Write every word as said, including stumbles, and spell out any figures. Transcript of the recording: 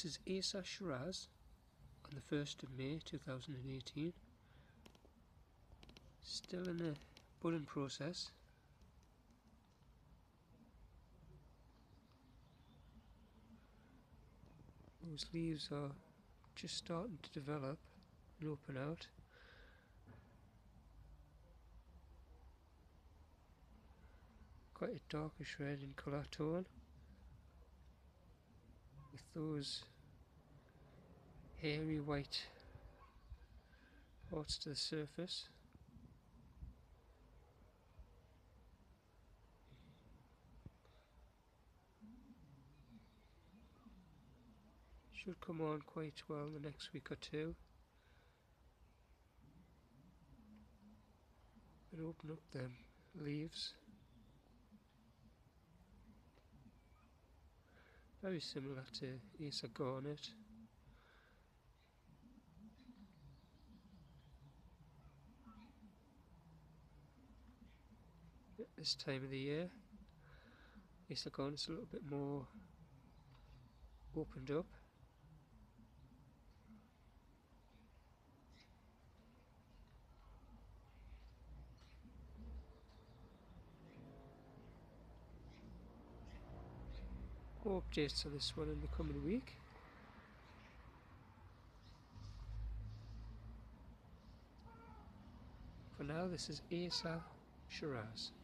This is Acer Shiraz on the first of May two thousand eighteen. Still in the budding process. Those leaves are just starting to develop and open out. Quite a darkish red in colour tone, with those hairy white parts to the surface. Should come on quite well in the next week or two. And open up them leaves. Very similar to Acer Garnet. At this time of the year, Acer Garnet's a little bit more opened up. More updates on this one in the coming week. For now, this is Acer Shiraz.